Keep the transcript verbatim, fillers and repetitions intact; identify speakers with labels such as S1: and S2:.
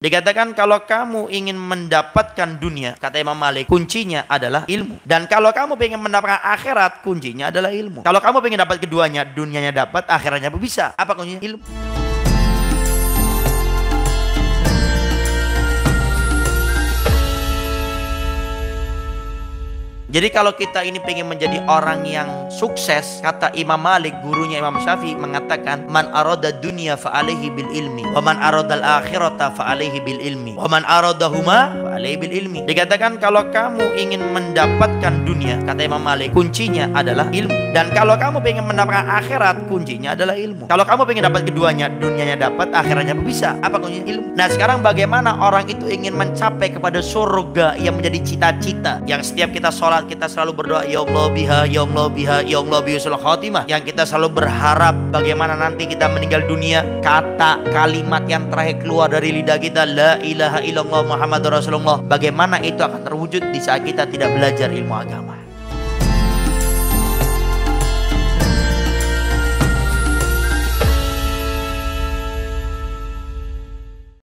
S1: Dikatakan kalau kamu ingin mendapatkan dunia, kata Imam Malik, kuncinya adalah ilmu. Dan kalau kamu ingin mendapatkan akhirat, kuncinya adalah ilmu. Kalau kamu ingin dapat keduanya, dunianya dapat, akhiratnya bisa. Apa kuncinya? Ilmu. Jadi kalau kita ini pengen menjadi orang yang sukses, kata Imam Malik, gurunya Imam Syafi'i mengatakan, man arada dunya fa alaihi bil ilmi, wa man arada al akhirata fa alaihi bil ilmi, wa man aradahuma fa alaihi bil ilmi. Dikatakan kalau kamu ingin mendapatkan dunia, kata Imam Malik, kuncinya adalah ilmu. Dan kalau kamu ingin mendapatkan akhirat, kuncinya adalah ilmu. Kalau kamu ingin dapat keduanya, dunianya dapat, akhiratnya bisa. Apa kuncinya? Ilmu. Nah, sekarang bagaimana orang itu ingin mencapai kepada surga yang menjadi cita-cita, yang setiap kita sholat kita selalu berdoa, ya Allah biha, ya Allah biha, ya Allah bihusul khatimah, yang kita selalu berharap bagaimana nanti kita meninggal dunia, kata kalimat yang terakhir keluar dari lidah kita, la ilaha illallah Muhammadur Rasulullah, bagaimana itu akan terwujud di saat kita tidak belajar ilmu agama.